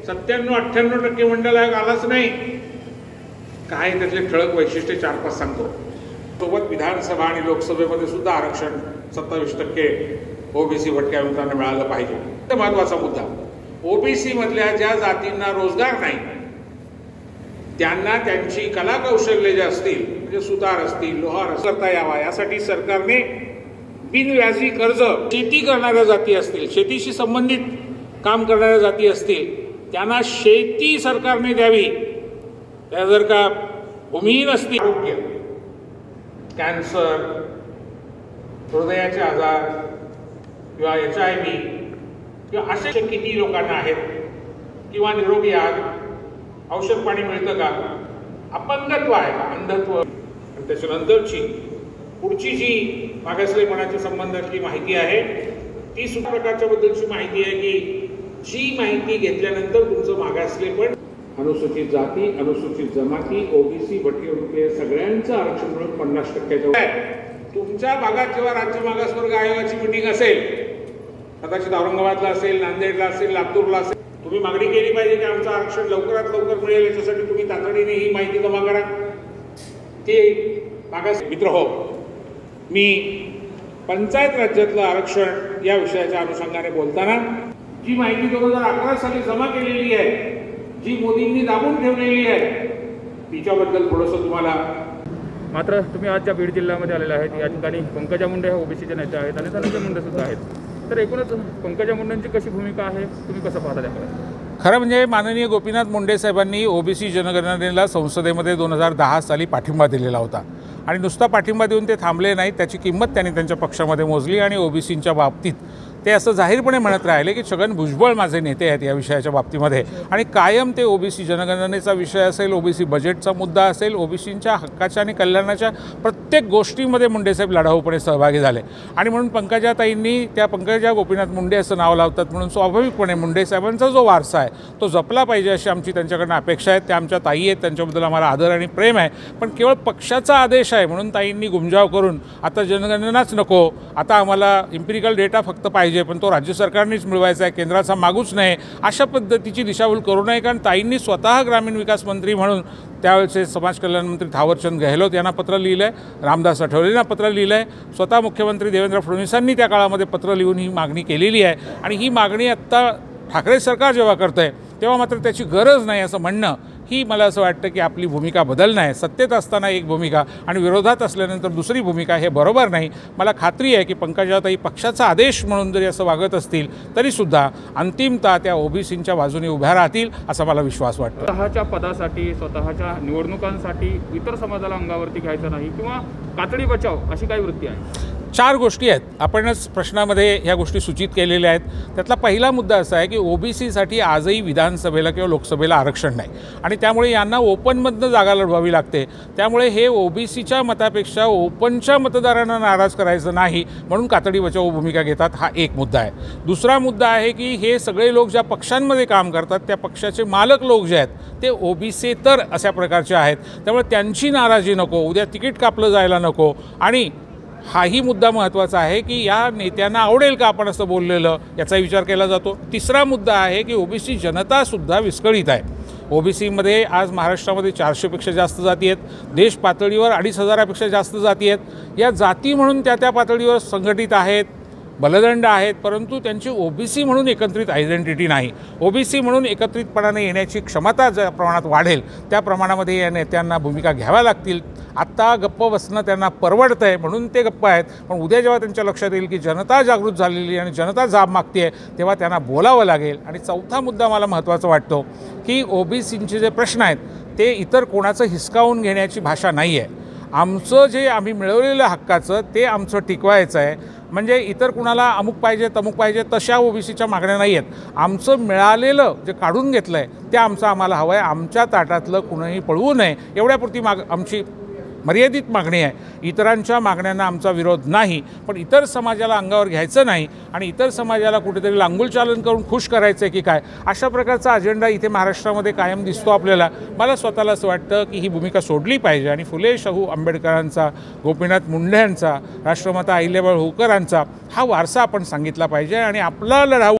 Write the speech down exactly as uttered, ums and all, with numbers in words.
सत्त्याण्णव अठ्ठ्याण्णव टक्के मंडळ आयोग आलाच नाही। काय त्यातले ठळक वैशिष्ट्य चार पाच सांगतो। सोबत विधानसभा आणि लोकसभेमध्ये सुद्धा आरक्षण सत्तावीस टक्के ओबीसी भटक्या विमुक्तांना मिळालं पाहिजे। तर महत्त्वाचा मुद्दा, ओबीसी मधल्या ज्या जातींना रोजगार नाही त्यांना त्यांची कला कौशल्य जे असतील, म्हणजे सुतार असतील, लोहार करता यावा यासाठी सरकारने बिनव्याजी कर्ज, शेती करणाऱ्या जाती असतील, शेतीशी संबंधित काम करणाऱ्या जाती असतील त्यांना शेती सरकारने द्यावी। त्या जर का भूमिहीन असतील, आरोग्य, कॅन्सर, हृदयाचे आजार किंवा एच आय व्ही किंवा असे किती लोकांना आहेत, किंवा निरोगी आहात, औषध पाणी मिळतं का, अपंगत्व आहे का, अंधत्व, त्याच्यानंतरची पुढची जी मागासलेपणाच्या संबंधातली माहिती आहे ती सुद्धा प्रकारच्या बद्दलची माहिती आहे की जी माहिती घेतल्यानंतर तुमचं मागासलेपण, अनुसूचित जाती, अनुसूचित जमाती, ओबीसी, भटके सगळ्यांचं आरक्षण मिळून पन्नास टक्क्याच्या तुमच्या भागात जेव्हा राज्य मागासवर्ग आयोगाची मीटिंग असेल, कदाचित औरंगाबादला असेल, नांदेडला असेल, लातूरला असेल, तुम्ही मागणी केली पाहिजे की आमचं आरक्षण लवकरात लवकर मिळेल, याच्यासाठी तुम्ही तातडीने ही माहिती जमा करा। ते मागास मित्र हो, मी पंचायत राज्यातलं आरक्षण या विषयाच्या अनुषंगाने बोलताना जी माहिती दोन हजार अकरा साली जमा केलेली आहे, जी मोदींनी दाबून ठेवलेली आहे, तिच्याबद्दल थोडंसं तुम्हाला। मात्र तुम्ही आज ज्या बीड जिल्ह्यामध्ये आलेले आहेत, या ठिकाणी पंकजा मुंडे ह्या ओबीसीचे नेते आहेत आणि धनंजय मुंडे सुद्धा आहेत, तर एकूणच पंकजा मुंडेंची कशी भूमिका आहे, तुम्ही कसं पाहता त्याकडे? खरं म्हणजे माननीय गोपीनाथ मुंडे साहेबांनी ओबीसी जनगणनेला संसदेमध्ये दोन हजार दहा साली पाठिंबा दिलेला होता आणि नुसता पाठिंबा देऊन ते थांबले नाहीत, त्याची किंमत त्यांनी त्यांच्या पक्षामध्ये मोजली आणि ओबीसींच्या बाबतीत ते असं जाहीरपणे म्हणत राहिले की छगन भुजबळ माझे नेते आहेत या विषयाच्या बाबतीमध्ये, आणि कायम ते ओबीसी जनगणनेचा विषय असेल, ओबीसी बजेटचा मुद्दा असेल, ओबीसींच्या हक्काच्या आणि कल्याणाच्या प्रत्येक गोष्टीमध्ये मुंडेसाहेब लढाऊपणे सहभागी झाले। आणि म्हणून पंकजाताईंनी त्या पंकजा गोपीनाथ मुंडे असं नाव लावतात म्हणून स्वाभाविकपणे मुंडेसाहेबांचा जो वारसा आहे तो जपला पाहिजे अशी आमची त्यांच्याकडनं अपेक्षा आहे। त्या आमच्या ताई आहेत, त्यांच्याबद्दल आम्हाला आदर आणि प्रेम आहे, पण केवळ पक्षाचा आदेश आहे म्हणून ताईंनी गुमजाव करून आता जनगणनाच नको, आता आम्हाला इम्पिरिकल डेटा फक्त पाहिजे पण तो राज्य सरकारनेच मिळवायचा आहे, केंद्राचा मागूच नाही, अशा पद्धतीची दिशाभूल करू नये। कारण ताईंनी स्वतः ग्रामीण विकास मंत्री म्हणून त्यावेळेचे समाज कल्याण मंत्री थावरचंद गेहलोत यांना पत्र लिहिलं आहे, रामदास आठवलेंना पत्र लिहिलं आहे, स्वतः मुख्यमंत्री देवेंद्र फडणवीसांनी त्या काळामध्ये पत्र लिहून ही मागणी केलेली आहे। आणि ही मागणी आत्ता ठाकरे सरकार जेव्हा करतं आहे तेव्हा मात्र त्याची गरज नाही असं म्हणणं ही मला असं वाटतं की आपली भूमिका बदलणं आहे। सत्तेत असताना एक भूमिका आणि विरोधात असल्यानंतर दुसरी भूमिका, हे बरोबर नाही। मला खात्री आहे की पंकजाताई पक्षाचा आदेश म्हणून जरी असं वागत असतील तरीसुद्धा अंतिमतः त्या ओबीसींच्या बाजूने उभ्या राहतील असा मला विश्वास वाटतो। स्वतःच्या पदासाठी, स्वतःच्या निवडणुकांसाठी इतर समाजाला अंगावरती घ्यायचं नाही किंवा कातडी बचाव अशी काही वृत्ती आहे? चार गोष्टी आहेत, आपणच प्रश्नामध्ये ह्या गोष्टी सूचित केलेल्या आहेत। त्यातला पहिला मुद्दा असा आहे की ओबीसीसाठी आजही विधानसभेला किंवा लोकसभेला आरक्षण नाही आणि त्यामुळे यांना ओपनमधनं जागा लढवावी लागते। त्यामुळे हे ओबीसीच्या मतापेक्षा ओपनच्या मतदारांना नाराज करायचं नाही म्हणून कातडी बचाव भूमिका घेतात, हा एक मुद्दा आहे। दुसरा मुद्दा आहे की हे सगळे लोक ज्या पक्षांमध्ये काम करतात त्या पक्षाचे मालक लोक जे आहेत ते ओबीसी तर अशा प्रकारचे आहेत, त्यामुळे त्यांची नाराजी नको, उद्या तिकीट कापलं जायला नको। आणि हाही मुद्दा महत्त्वाचा आहे की या नेत्यांना आवडेल का आपण असं बोललेलं, याचा विचार केला जातो। तिसरा मुद्दा आहे की ओबीसी जनतासुद्धा विस्कळीत आहे। ओबीसीमध्ये आज महाराष्ट्रामध्ये चारशेपेक्षा जास्त जाती आहेत, देश पातळीवर अडीच हजारापेक्षा जास्त जाती आहेत। या जाती म्हणून त्या त्या पातळीवर संघटित आहेत, बलदंड आहेत, परंतु त्यांची ओबीसी म्हणून एकत्रित आयडेंटिटी नाही। ओबीसी म्हणून एकत्रितपणाने येण्याची क्षमता ज्या प्रमाणात वाढेल त्या प्रमाणामध्ये या नेत्यांना भूमिका घ्याव्या लागतील। आत्ता गप्प बसणं त्यांना परवडतं आहे म्हणून ते गप्प आहेत, पण उद्या जेव्हा त्यांच्या लक्षात येईल की जनता जागृत झालेली आणि जनता जाब मागते आहे तेव्हा त्यांना बोलावं लागेल। आणि चौथा मुद्दा मला महत्त्वाचा वाटतो की ओबीसींचे जे प्रश्न आहेत ते इतर कोणाचं हिसकावून घेण्याची भाषा नाही आहे। आमचं जे आम्ही मिळवलेलं हक्काचं ते आमचं टिकवायचं आहे, म्हणजे इतर कुणाला अमुक पाहिजे तमुक पाहिजे तशा ओबीसीच्या मागण्या नाही आहेत। आमचं मिळालेलं जे काढून घेतलं आहे ते आमचं आम्हाला हवं आहे, आमच्या ताटातलं कुणीही पळवू नये एवढ्यापुरती माग आमची मर्यादित मागणी आहे। इतरांच्या मागण्यांना आमचा विरोध नाही, पण इतर समाजाला अंगावर घ्यायचं नाही आणि इतर समाजाला कुठेतरी लांगुलचालन करून खुश करायचं आहे की काय, अशा प्रकारचा अजेंडा इथे महाराष्ट्रामध्ये कायम दिसतो आपल्याला। मला स्वतःला असं वाटतं की ही भूमिका सोडली पाहिजे आणि फुले शाहू आंबेडकरांचा, गोपीनाथ मुंडे यांचा, राष्ट्रमाता अहिल्याबाई होळकरांचा हा वारसा आपण सांगितला पाहिजे आणि आपला लढाऊ